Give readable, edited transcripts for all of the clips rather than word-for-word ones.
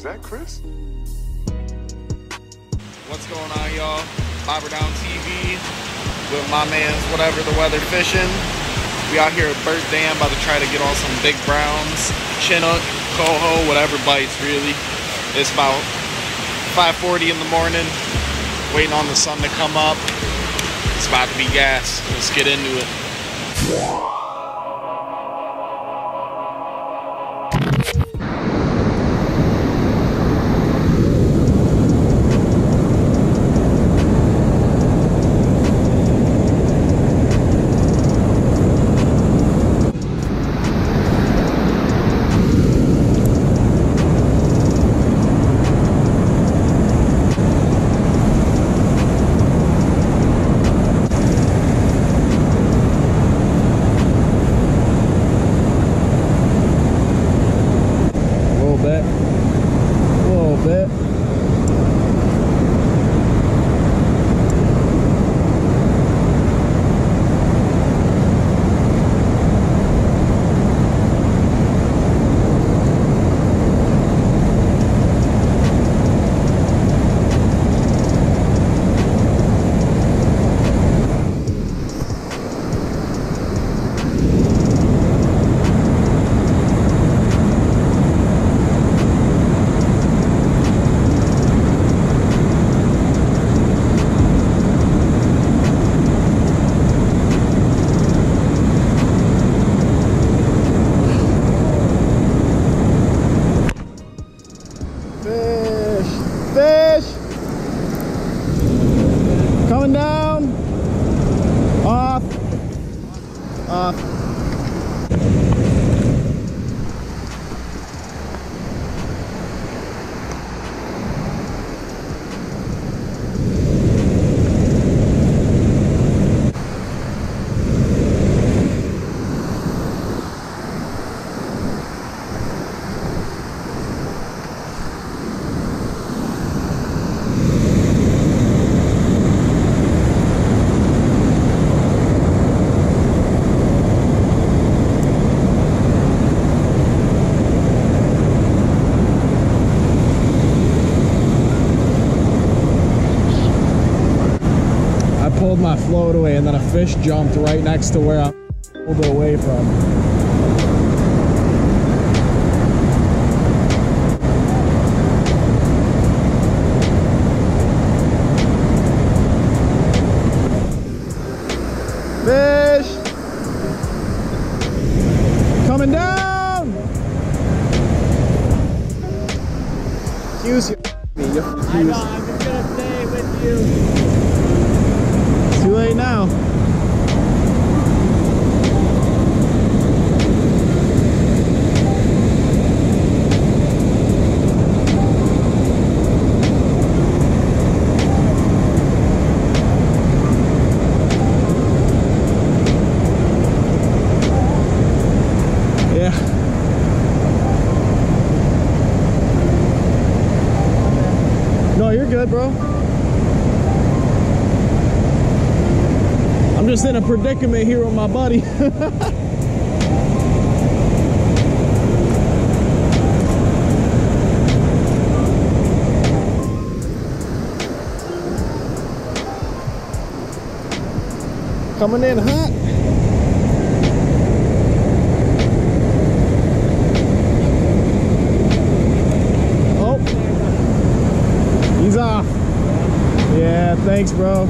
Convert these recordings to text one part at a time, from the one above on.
Is that Chris? What's going on, y'all? Bobber Down TV with my man's Whatever the Weather Fishing. We out here at Burt Dam about to try to get on some big browns, chinook, coho, whatever bites really. It's about 5:40 in the morning, waiting on the sun to come up. It's about to be gas. Let's get into it. Fish! Coming down! Off! Off. Pulled my float away and then a fish jumped right next to where I pulled it away from. Fish! Coming down! Cuse you. I know, I'm just gonna stay with you. Too late now. Yeah. No, you're good, bro. I'm just in a predicament here with my buddy. Coming in hot. Oh, he's off. Yeah, thanks, bro.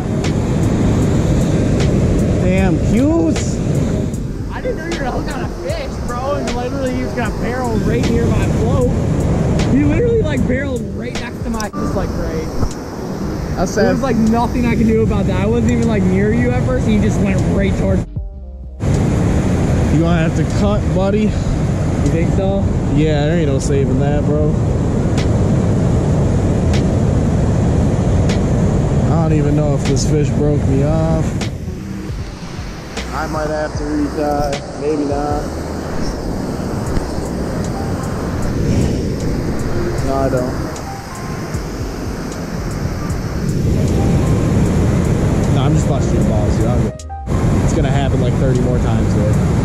Damn, Cuse! I didn't know you were hooking on a fish, bro, and literally you just got barreled right near my float. You literally like barreled right next to my, just like great. That's There was like nothing I could do about that. I wasn't even like near you at first, and you just went right towards. You gonna have to cut, buddy. You think so? Yeah, there ain't no saving that, bro. I don't even know if this fish broke me off. I might have to retie, maybe not. No, I don't. No, I'm just busting your balls, dude. It's gonna happen like 30 more times today.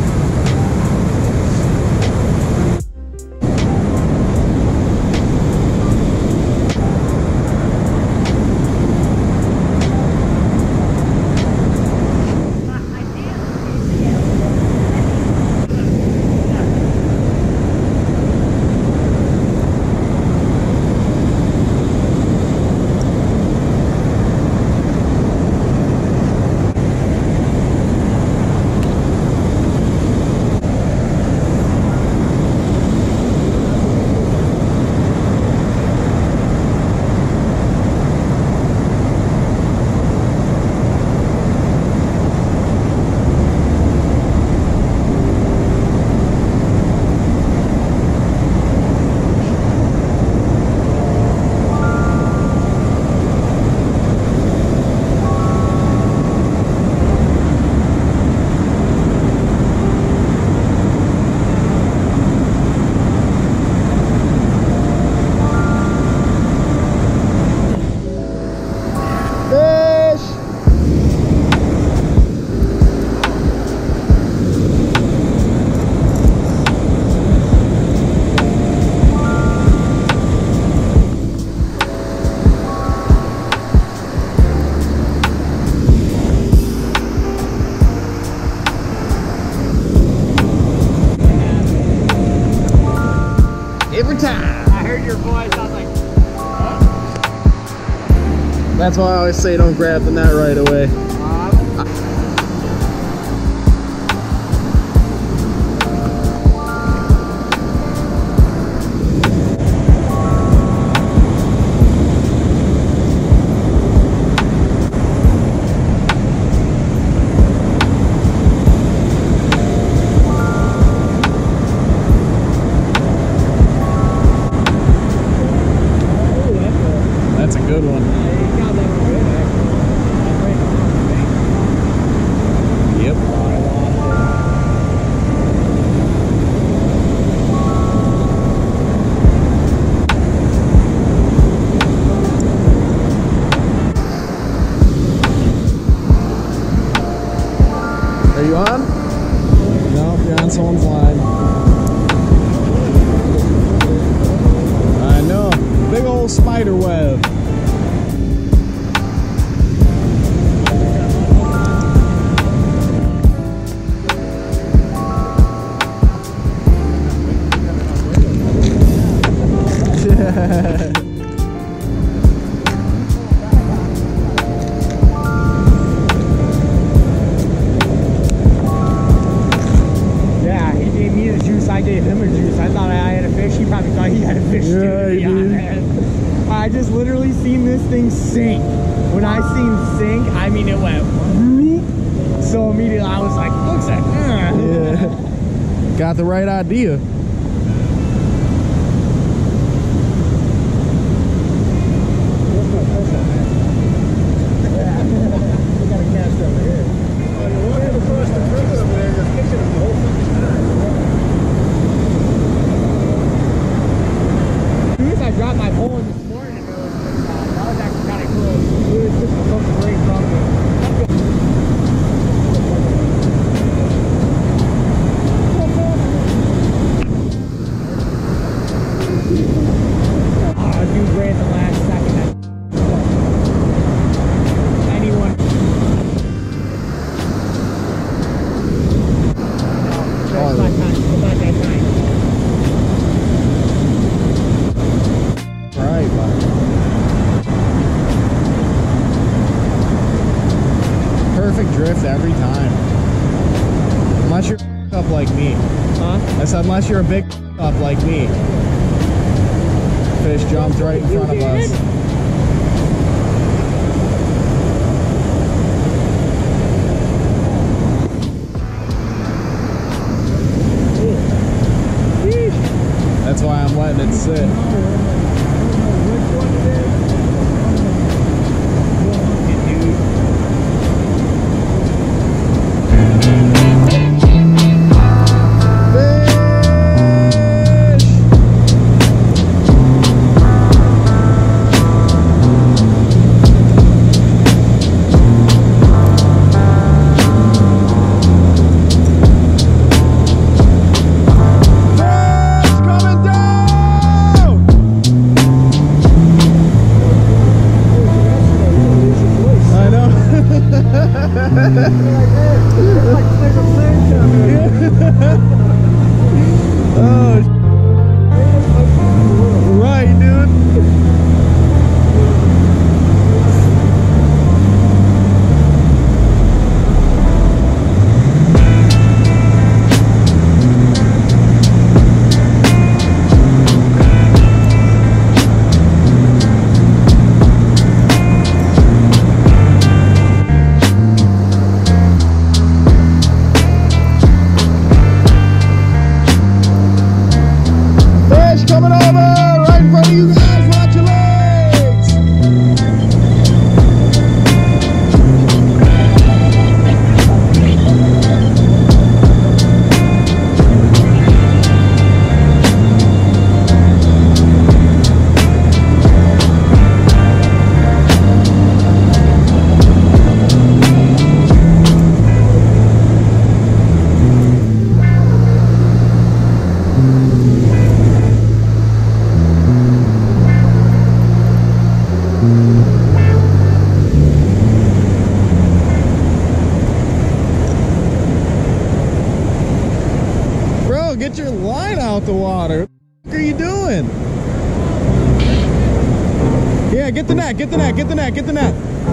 That's why I always say don't grab the net right away. That's a good one. Yep. Are you on? No, you're on someone's line. I know. Big old spider web. Yeah, he gave me the juice, I gave him a juice. I thought I had a fish, he probably thought he had a fish too, to be honest. I just literally seen this thing sink. When I seen sink, I mean it went whoop. So immediately I was like, looks like, Yeah. Got the right idea. I dropped my pole in this morning and that was actually kind of cool. It was just something great from me. Oh, dude, right at the last second. Anyone. No, it's not time. It's not that time. Right, perfect drift every time. Unless you're up like me. Huh? I said unless you're a big up like me. Fish jumped right in front of us. That's why I'm letting it sit. get the net, get the net, get the net.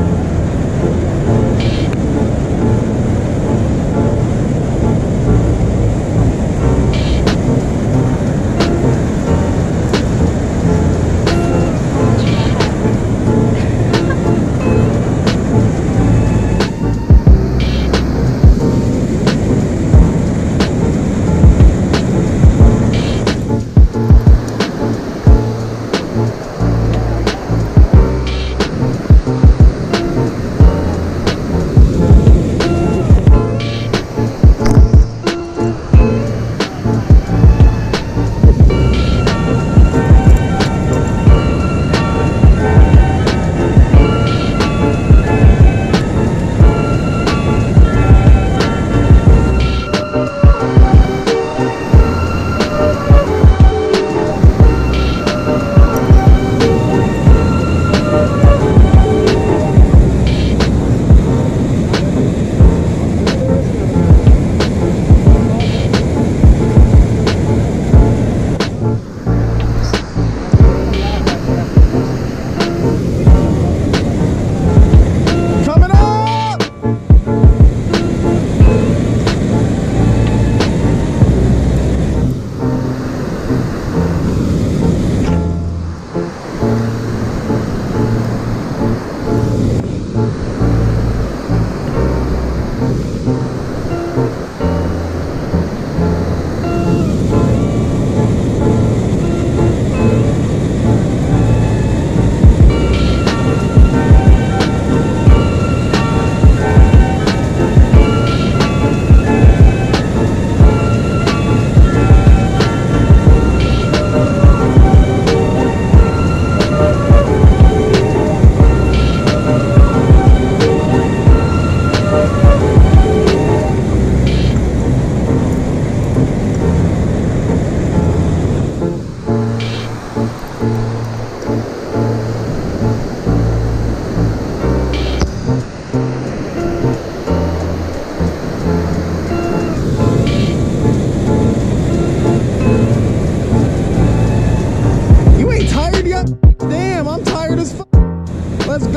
Let's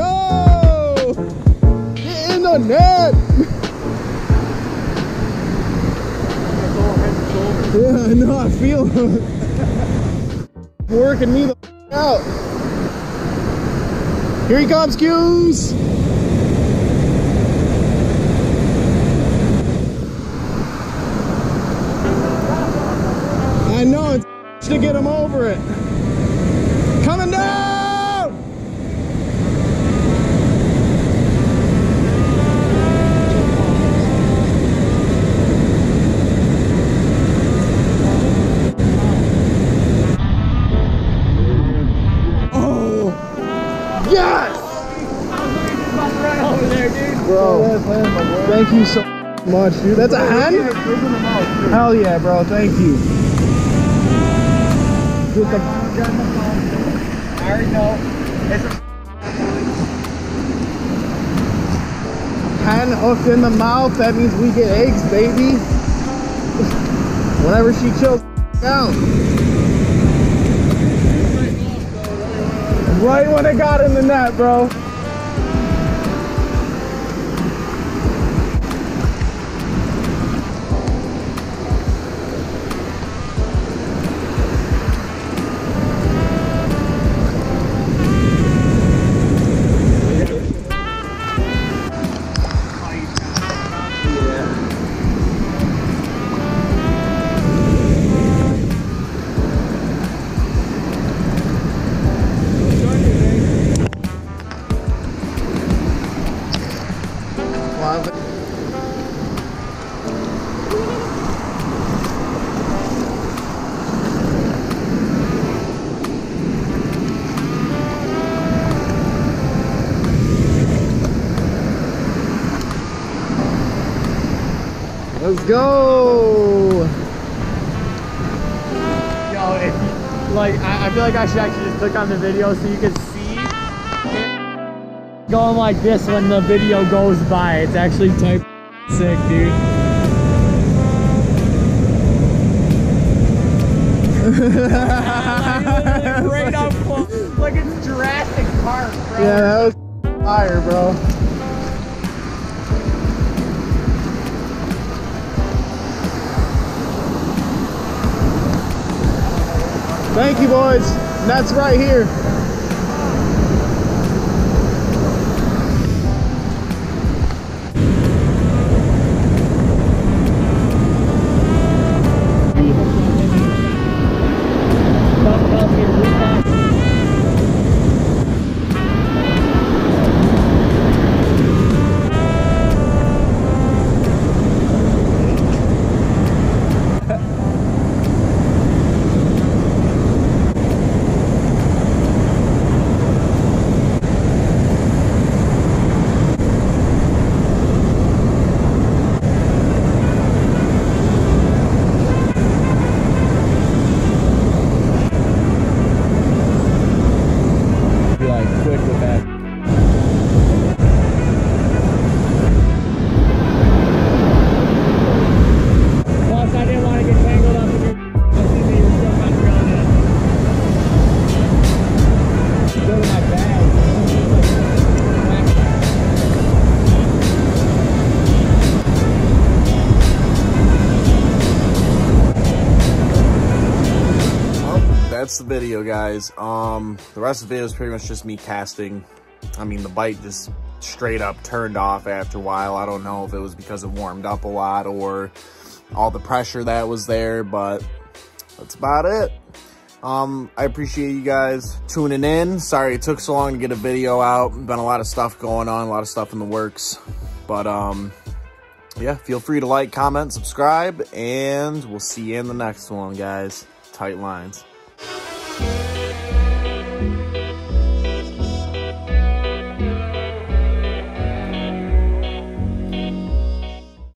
go! Get in the net! Yeah, I know, I feel it. Working me the out. Here he comes, Cuse! I know, it's to get him over it. Coming down! Oh! Yes! Right over there, dude. Bro, thank you so much, dude. That's a hen? Hell yeah, bro. Thank you. Get the... I already know. It's a hen hooked in the mouth. That means we get eggs, baby. Whenever she chills down. Right when it got in the net, bro. Let's go! Yo, if you, like, I feel like I should actually just click on the video so you can see it going like this when the video goes by. It's actually type sick, dude. Right up close. Like it's Jurassic Park, bro. Yeah, that was fire, bro. Thank you, boys. That's right here. That's the video, guys. The rest of the video is pretty much just me casting. I mean, the bite just straight up turned off after a while. I don't know if it was because it warmed up a lot or all the pressure that was there, but that's about it. I appreciate you guys tuning in. Sorry it took so long to get a video out. Been a lot of stuff going on, a lot of stuff in the works, but yeah, feel free to like, comment, subscribe, and we'll see you in the next one, guys. Tight lines.